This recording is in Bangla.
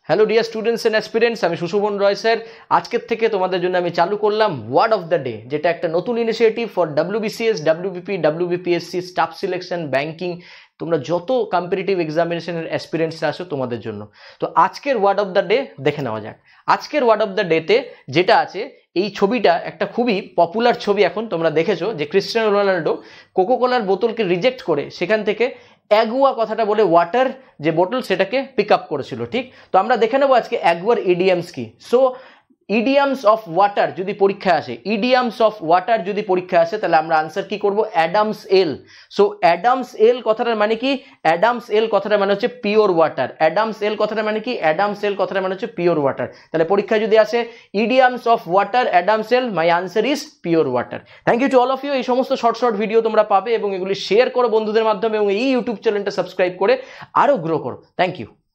Hello dear students and aspirants, আমি সুসোভন রয় স্যার। আজকের থেকে তোমাদের জন্য আমি চালু করলাম ওয়ার্ড অফ দ্য ডে, যেটা একটা নতুন initiative for WBCS, WBP, WBPSC, staff selection, banking, তোমরা যত কম্পিটিটিভ এক্সামিনেশনের অ্যাসপিরেন্টসরা আসো তোমাদের জন্য। তো আজকের ওয়ার্ড অফ দ্য ডে দেখে নেওয়া যাক। আজকের ওয়ার্ড অফ দ্য ডেতে যেটা আছে, এই ছবিটা একটা খুবই পপুলার ছবি। এখন তোমরা দেখেছো যে ক্রিস্টিয়ানো রোনাল্ডো কোকোকোলার বোতলকে রিজেক্ট করে সেখান থেকে অ্যাগুয়া কথাটা বলে ওয়াটার যে বোতল সেটাকে পিক আপ করেছিল, ঠিক? তো আমরা দেখে নেবো আজকে অ্যাগুয়ার ইডিয়ামস কি। সো ইডিয়ামস অফ ওয়াটার যদি পরীক্ষায় আসে, ইডিয়ামস অফ ওয়াটার যদি পরীক্ষায় আসে, তাহলে আমরা আনসার কি করব? Adam's ale. So Adam's ale কথাটার মানে কি? অ্যাডামস এল কথাটার মানে হচ্ছে পিওর ওয়াটার। অ্যাডামস এল কথাটার মানে কি? অ্যাডামস এল কথাটার মানে হচ্ছে পিওর ওয়াটার। তাহলে পরীক্ষায় যদি আসে idioms of water Adam's ale, my answer is pure water. Thank you to all of you. এই সমস্ত শর্ট ভিডিও তোমরা পাবে এবং এগুলি শেয়ার করো বন্ধুদের মাধ্যমে এবং এই ইউটিউব চ্যানেলটা সাবস্ক্রাইব করে আরও গ্রো করো। Thank you.